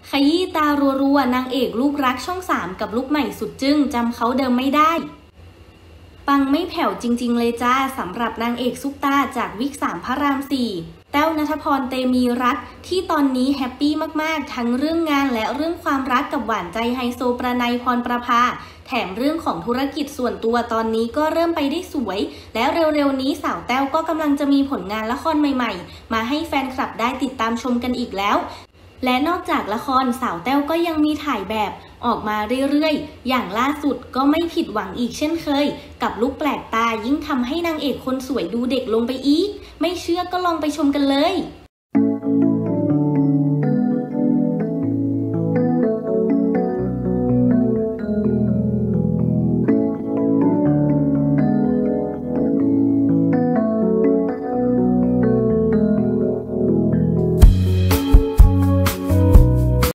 ขยี้ตารัวๆนางเอกลูกรักช่อง3กับลุคใหม่สุดจึ้งจำเขาเดิมไม่ได้ปังไม่แผ่วจริงๆเลยจ้าสำหรับนางเอกซุปตาจากวิก3พระราม4แต้วณัฐพรเตมีรัตน์ที่ตอนนี้แฮปปี้มากๆทั้งเรื่องงานและเรื่องความรักกับหวานใจไฮโซประไนพรประภาแถมเรื่องของธุรกิจส่วนตัวตอนนี้ก็เริ่มไปได้สวยแล้วเร็วๆนี้สาวแต้วก็กำลังจะมีผลงานละครใหม่ๆมาให้แฟนคลับได้ติดตามชมกันอีกแล้วและนอกจากละครสาวแต้วก็ยังมีถ่ายแบบออกมาเรื่อยๆอย่างล่าสุดก็ไม่ผิดหวังอีกเช่นเคยกับลุคแปลกตายิ่งทำให้นางเอกคนสวยดูเด็กลงไปอีกไม่เชื่อก็ลองไปชมกันเลย